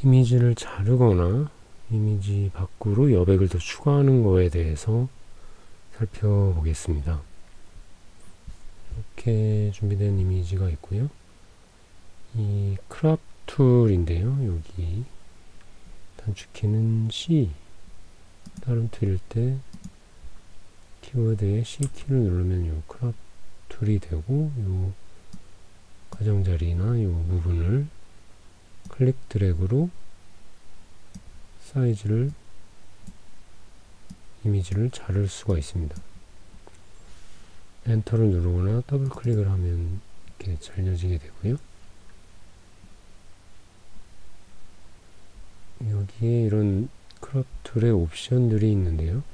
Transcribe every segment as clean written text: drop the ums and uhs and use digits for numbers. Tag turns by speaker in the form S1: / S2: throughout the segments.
S1: 이미지를 자르거나 이미지 밖으로 여백을 더 추가하는 거에 대해서 살펴보겠습니다. 이렇게 준비된 이미지가 있고요. 이 크롭 툴인데요. 여기 단축키는 C, 다른 툴일 때 키워드에 C키를 누르면 요 크롭 툴이 되고, 요 가장자리나 요 부분을 클릭 드래그로 사이즈를, 이미지를 자를 수가 있습니다. 엔터를 누르거나 더블 클릭을 하면 이렇게 잘려지게 되고요. 여기에 이런 크롭 툴의 옵션들이 있는데요.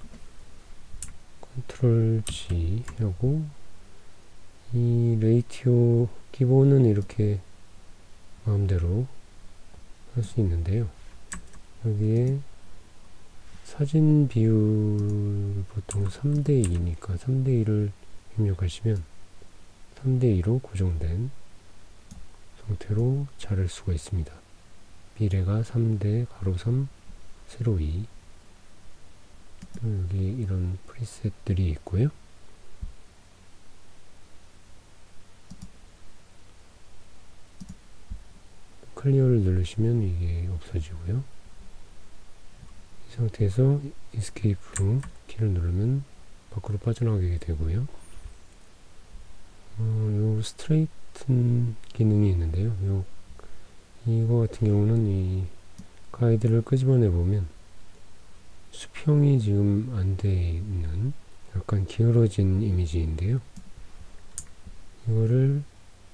S1: 컨트롤 G 하고, 이 레이티오 기본은 이렇게 마음대로 할 수 있는데요. 여기에 사진 비율 보통 3:2니까 3:2를 입력하시면 3:2로 고정된 상태로 자를 수가 있습니다. 비례가 3대 가로 3 세로 2. 또 여기 이런 프리셋들이 있고요. 클리어를 누르시면 이게 없어지고요. 이 상태에서 이스케이프 키를 누르면 밖으로 빠져나가게 되고요. 요 스트레이튼 기능이 있는데요. 이거 같은 경우는 이 가이드를 끄집어내 보면 수평이 지금 안 돼 있는 약간 기울어진 이미지인데요. 이거를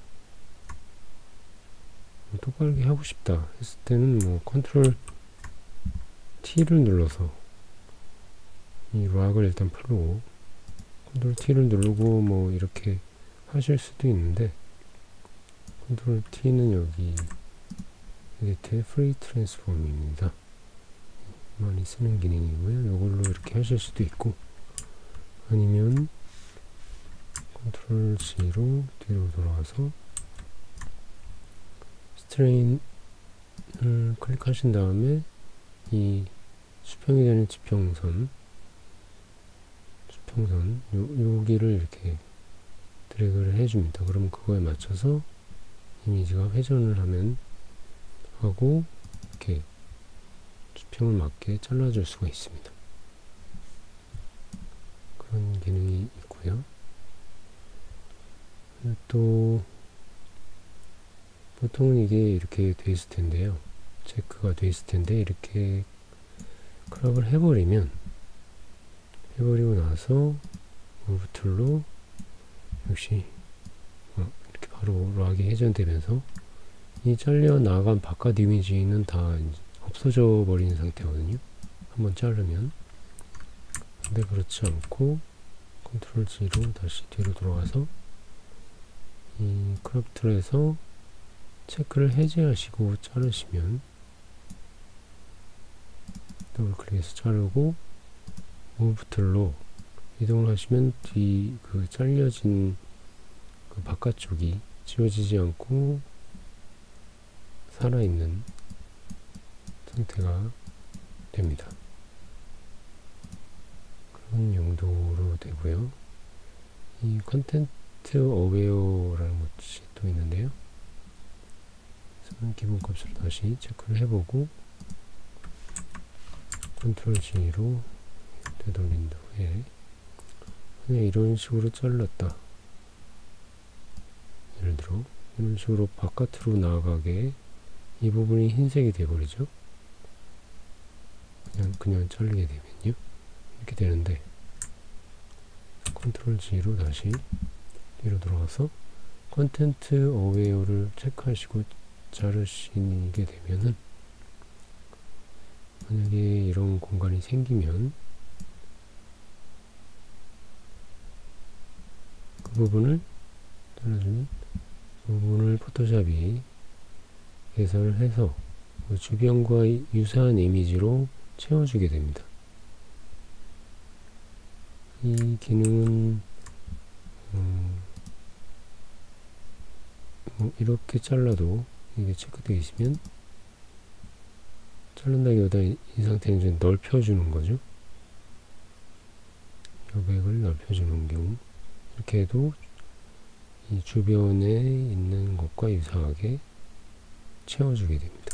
S1: 똑바르게 하고 싶다 했을 때는 뭐 컨트롤 T를 눌러서 이 락을 일단 풀고 컨트롤 T를 누르고 뭐 이렇게 하실 수도 있는데, 컨트롤 T는 여기 에디트의 프리 트랜스폼입니다. 많이 쓰는 기능이고요. 이걸로 이렇게 하실 수도 있고, 아니면 컨트롤 G로 뒤로 돌아와서 스트레인을 클릭하신 다음에 이 수평이 되는 수평선 여기를 이렇게 드래그를 해줍니다. 그러면 그거에 맞춰서 이미지가 회전을 하고 이렇게 수평을 맞게 잘라줄 수가 있습니다. 그런 기능이 있고요. 또 보통은 이게 이렇게 돼 있을 텐데요. 체크가 돼 있을 텐데, 이렇게 크롭을 해버리고 나서 무브 툴로 역시 이렇게 바로 락이 회전되면서 이 잘려 나간 바깥 이미지는 다 없어져 버리는 상태거든요. 한번 자르면. 근데 그렇지 않고 컨트롤 G로 다시 뒤로 돌아가서 이 크롭 툴에서 체크를 해제하시고 자르시면, 더블 클릭해서 자르고 무브 툴로 이동을 하시면 그 잘려진 그 바깥쪽이 지워지지 않고 살아있는 상태가 됩니다. 그런 용도로 되고요. 이 컨텐트 어웨어라는 것이 또 있는데요. 기본 값으로 다시 체크를 해보고 컨트롤 G로 되돌린 후에 그냥 이런 식으로 잘랐다. 예를 들어 이런 식으로 바깥으로 나가게 이 부분이 흰색이 되어버리죠. 그냥 잘리게 되면요. 이렇게 되는데, 컨트롤 G로 다시 뒤로 돌아가서 컨텐트 어웨어를 체크하시고 자르시게 되면은, 만약에 이런 공간이 생기면 그 부분을 잘라주면 그 부분을 포토샵이 개설을 해서 그 주변과 유사한 이미지로 채워주게 됩니다. 이 기능은 이렇게 잘라도 이게 체크되어 있으면 자른다기보다 이 상태는 이제 넓혀주는 거죠. 여백을 넓혀주는 경우 이렇게 해도 이 주변에 있는 것과 유사하게 채워주게 됩니다.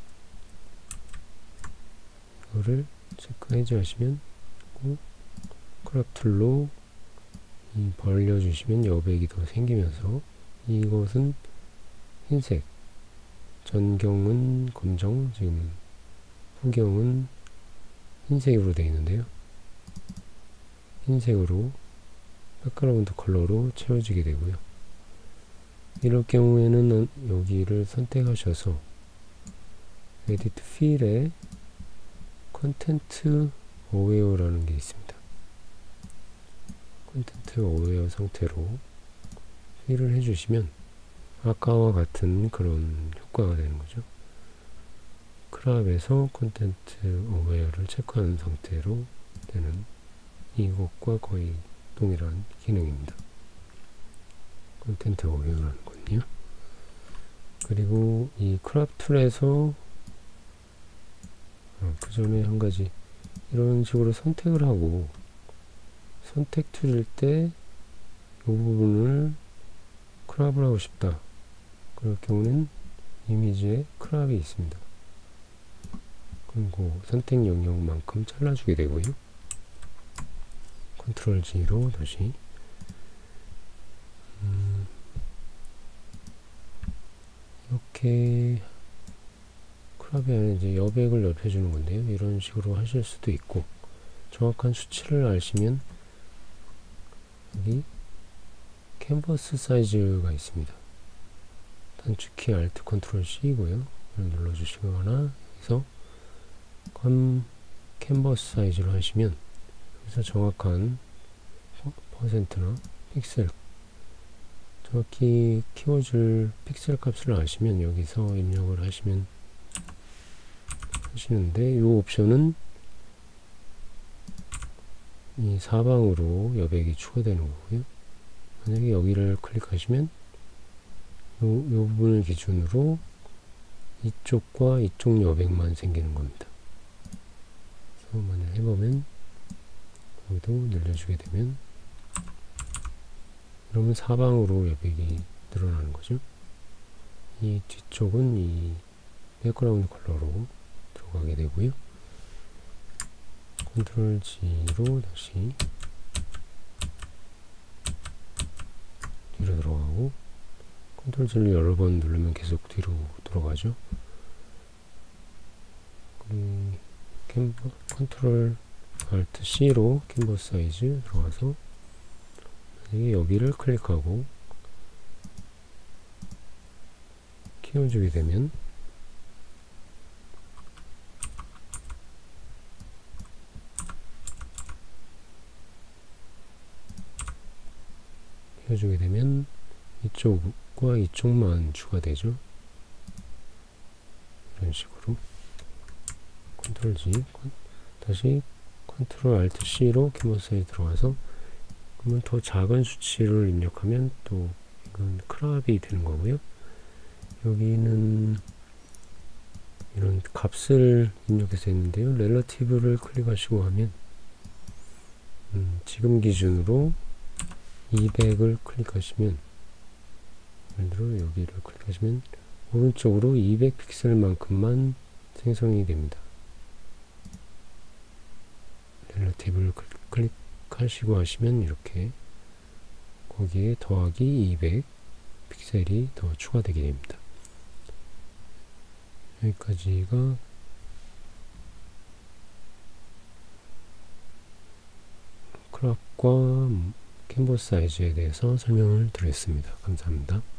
S1: 이거를 체크 해제하시면 크롭 툴로 이 벌려주시면 여백이 더 생기면서 이것은 흰색, 전경은 검정, 지금 후경은 흰색으로 되어 있는데요. 흰색으로 백그라운드 컬러로 채워지게 되고요. 이럴 경우에는 여기를 선택하셔서 에디트 필에 컨텐트 어웨어라는 게 있습니다. 컨텐트 어웨어 상태로 필을 해주시면 아까와 같은 그런 효과가 되는 거죠. 크랍에서 컨텐트 어웨어를 체크하는 상태로 되는 이것과 거의 동일한 기능입니다. 컨텐트 어웨어라는 건요. 그리고 이 크랍 툴에서 그 전에 한 가지 이런 식으로 선택을 하고 선택 툴일 때 이 부분을 크랍을 하고 싶다. 그럴 경우는 이미지에 크랍이 있습니다. 그리고 선택 영역만큼 잘라주게 되고요. 컨트롤 G로 다시 이렇게 크랍이 아니라 이제 여백을 넓혀주는 건데요. 이런 식으로 하실 수도 있고 정확한 수치를 아시면 여기 캔버스 사이즈가 있습니다. 단축키 Alt 컨트롤 C고요. 이걸 눌러주시거나 여기서 캔버스 사이즈로 하시면 여기서 정확한 퍼센트나 픽셀 정확히 키워줄 픽셀 값을 아시면 여기서 입력을 하시는데 이 옵션은 이 사방으로 여백이 추가되는 거고요. 만약에 여기를 클릭하시면 요 부분을 기준으로 이쪽과 이쪽 여백만 생기는 겁니다. 그래서 만약 해보면 여기도 늘려주게 되면 그러면 사방으로 여백이 늘어나는 거죠. 이 뒤쪽은 이 백그라운드 컬러로 들어가게 되고요. 컨트롤 G로 다시 뒤로 들어가고 컨트롤 G를 여러 번 누르면 계속 뒤로 들어가죠. 그리고 컨트롤 Alt C로 캔버스 사이즈 들어가서 여기를 클릭하고 키워주게 되면 이쪽과 이쪽만 추가되죠. 이런 식으로 컨트롤 G 다시 컨트롤 Alt C로 캔버스 사이즈 들어가서 그러면 더 작은 수치를 입력하면 또 이건 크랍이 되는 거고요. 여기는 이런 값을 입력해서 했는데요. 렐러티브를 클릭하시고 하면 지금 기준으로 200을 클릭하시면 예를 들어 여기를 클릭하시면 오른쪽으로 200 픽셀만큼만 생성이 됩니다. 렐러티브를 클릭하시고 하시면 이렇게 거기에 더하기 200 픽셀이 더 추가되게 됩니다. 여기까지가 크롭과 캔버스 사이즈에 대해서 설명을 드렸습니다. 감사합니다.